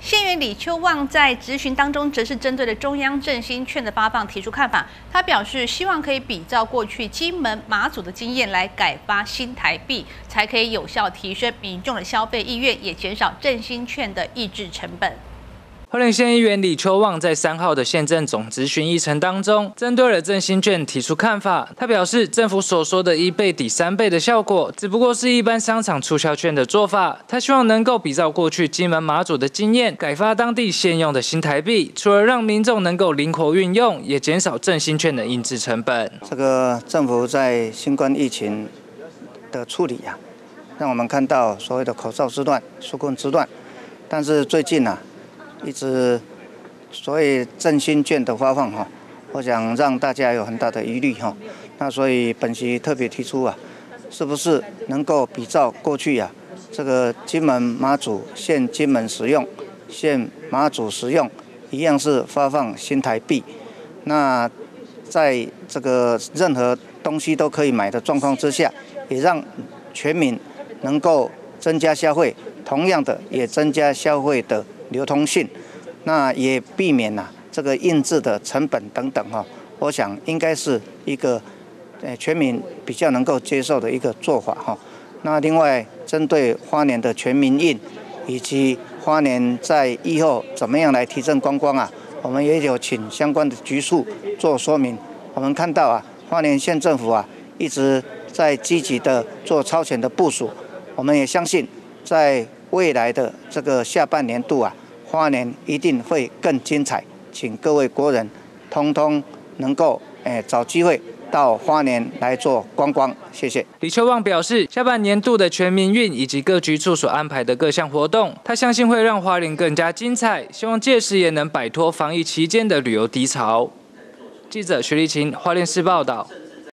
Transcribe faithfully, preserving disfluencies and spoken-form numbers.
县员李秋旺在质询当中，则是针对了中央振兴券的发放提出看法。他表示，希望可以比照过去金门、马祖的经验来改发新台币，才可以有效提升民众的消费意愿，也减少振兴券的抑制成本。 花莲县议员李秋旺在三号的县政总质询议程当中，针对了振兴券提出看法。他表示，政府所说的一倍抵三倍的效果，只不过是一般商场促销券的做法。他希望能够比照过去金门、马祖的经验，改发当地现用的新台币，除了让民众能够灵活运用，也减少振兴券的印制成本。 这个政府在新冠疫情的处理啊，让我们看到所谓的口罩之乱、纾困之乱，但是最近啊。 一直所谓振兴券的发放哈，我想让大家有很大的疑虑哈。那所以本席特别提出啊，是不是能够比照过去呀、啊，这个金门、马祖现金门使用，现马祖使用，一样是发放新台币。那在这个任何东西都可以买的状况之下，也让全民能够增加消费，同样的也增加消费的 流通性，那也避免呐、啊、这个印制的成本等等哈、哦，我想应该是一个呃全民比较能够接受的一个做法哈、哦。那另外针对花莲的全民运，以及花莲在以后怎么样来提振观光啊，我们也有请相关的局处做说明。我们看到啊，花莲县政府啊一直在积极的做超前的部署，我们也相信在未来的这个下半年度啊。 花莲一定会更精彩，请各位国人通通能够诶找机会到花莲来做观光，谢谢。 李秋旺表示，下半年度的全民运以及各局处所安排的各项活动，他相信会让花莲更加精彩，希望届时也能摆脱防疫期间的旅游低潮。记者徐立琴，花莲市报道。